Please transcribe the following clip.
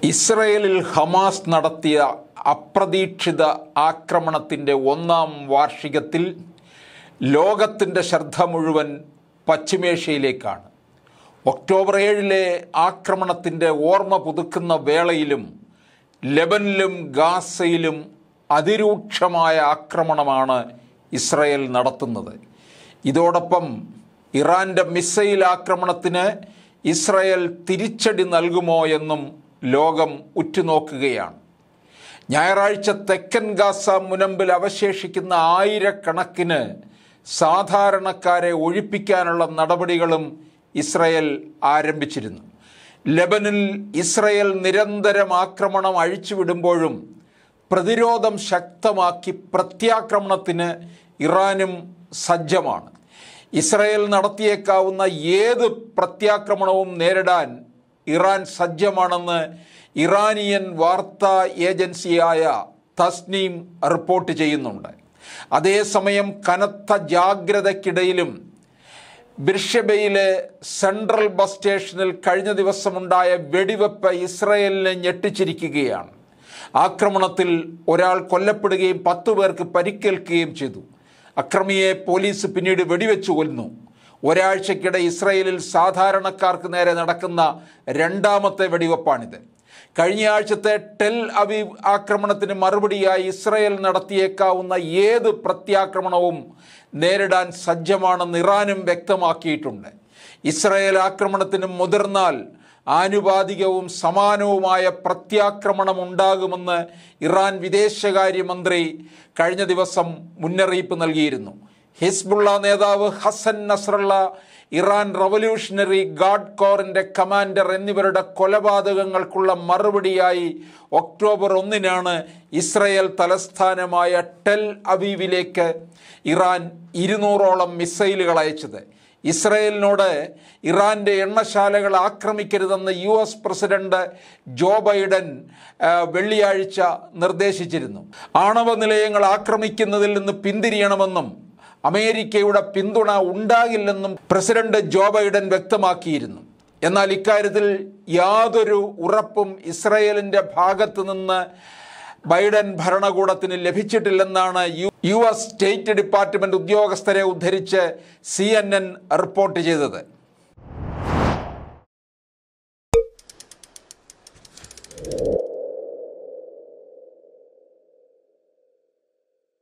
ഇസ്രയേലിൽ ഹമാസ് നടത്തിയ അപ്രതീക്ഷിത ആക്രമണത്തിൻ്റെ 1-ാം വാർഷികത്തിൽ ലോകത്തിൻ്റെ ശ്രദ്ധ മുഴുവൻ പശ്ചിമേഷ്യയിലേക്കാണ്. ഒക്ടോബർ 7-ലെ ആക്രമണത്തിൻ്റെ ഓർമ്മ പുതുക്കുന്ന വേളയിലും ലെബനിലും ഗാസയിലും അതിരൂക്ഷമായ ആക്രമണമാണ് ഇസ്രയേൽ നടത്തുന്നത്. ഇതോടൊപ്പം ഇറാൻ്റെ മിസൈൽ ആക്രമണത്തിന് ഇസ്രയേൽ തിരിച്ചടി നൽകുമോ എന്നും ലോകം ഉറ്റുനോക്കുകയാണ്. ഞായറാഴ്ച തെക്കൻ ഗാസ മുനമ്പിൽ അവശേഷിക്കുന്ന ആയിരക്കണക്കിന് സാധാരണക്കാരെ ഒഴിപ്പിക്കാനുള്ള നടപടികളും ഇസ്രയേൽ ആരംഭിച്ചിരുന്നു. ലെബനിൽ ഇസ്രയേൽ നിരന്തരം ആക്രമണം അഴിച്ചുവിടുമ്പോഴും പ്രതിരോധം ശക്തമാക്കി പ്രത്യാക്രമണത്തിന് ഇറാനും സജ്ജമാണ്. ഇസ്രയേൽ നടത്തിയേക്കാവുന്ന ഏത് പ്രത്യാക്രമണവും നേരിടാൻ ഇറാൻ സജ്ജമാണെന്ന് ഇറാനിയൻ വാർത്താ ഏജൻസിയായ തസ്നീം റിപ്പോർട്ട് ചെയ്യുന്നുണ്ട്. അതേസമയം കനത്ത ജാഗ്രതയ്ക്കിടയിലും ബിർഷെബയിലെ സെൻട്രൽ ബസ് സ്റ്റേഷനിൽ കഴിഞ്ഞ ദിവസമുണ്ടായ വെടിവെപ്പ് ഇസ്രയേലിനെ ഞെട്ടിച്ചിരിക്കുകയാണ്. ആക്രമണത്തിൽ ഒരാൾ കൊല്ലപ്പെടുകയും 10 പേർക്ക് പരിക്കേൽക്കുകയും ചെയ്തു. അക്രമിയെ പോലീസ് പിന്നീട് വെടിവെച്ചു കൊന്നു. ഒരാഴ്ചക്കിടെ ഇസ്രയേലിൽ സാധാരണക്കാർക്ക് നേരെ നടക്കുന്ന 2ാമത്തെ വെടിവെപ്പാണിത്. കഴിഞ്ഞ ആഴ്ചത്തെ ടെൽ അവീവ് ആക്രമണത്തിന് മറുപടിയായി ഇസ്രയേൽ നടത്തിയേക്കാവുന്ന ഏത് പ്രത്യാക്രമണവും നേരിടാൻ സജ്ജമാണെന്ന് ഇറാനും വ്യക്തമാക്കിയിട്ടുണ്ട്. ഇസ്രയേൽ ആക്രമണത്തിന് മുതിർന്നാൽ ആനുപാതികവും സമാനവുമായ പ്രത്യാക്രമണം ഉണ്ടാകുമെന്ന് ഇറാൻ വിദേശകാര്യമന്ത്രി കഴിഞ്ഞ ദിവസം മുന്നറിയിപ്പ് നൽകിയിരുന്നു. ഹിസ്ബുള്ള നേതാവ് Hassan Nasrallah, Iran revolutionary guard കോറിൻ്റെ കമാൻഡർ എന്നിവരുടെ കൊലപാതകങ്ങൾക്കുള്ള മറുപടിയായി ഒക്ടോബർ 1-നാണ് ഇസ്രയേൽ തലസ്ഥാനമായ ടെൽ അവീവിലേക്ക് ഇറാൻ 200ഓളം മിസൈലുകൾ അയച്ചത്. ഇസ്രയേലിനോട് ഇറാൻ്റെ എണ്ണശാലകൾ ആക്രമിക്കരുതെന്ന് US പ്രസിഡന്റ് ജോ ബൈഡൻ വെള്ളിയാഴ്ച നിർദ്ദേശിച്ചിരുന്നു. ആണവ നിലയങ്ങൾ ആക്രമിക്കുന്നതിൽ നിന്ന് പിന്തിരിയണമെന്നും അമേരിക്കയുടെ പിന്തുണ ഉണ്ടാകില്ലെന്നും പ്രസിഡന്റ് ജോ ബൈഡൻ വ്യക്തമാക്കിയിരുന്നു. എന്നാൽ ഇക്കാര്യത്തിൽ യാതൊരു ഉറപ്പും ഇസ്രയേലിൻ്റെ ഭാഗത്തു നിന്ന് ബൈഡൻ ഭരണകൂടത്തിന് ലഭിച്ചിട്ടില്ലെന്നാണ് US സ്റ്റേറ്റ് ഡിപ്പാർട്ട്മെൻറ്റ് ഉദ്യോഗസ്ഥരെ ഉദ്ധരിച്ച് CNN റിപ്പോർട്ട് ചെയ്തത്.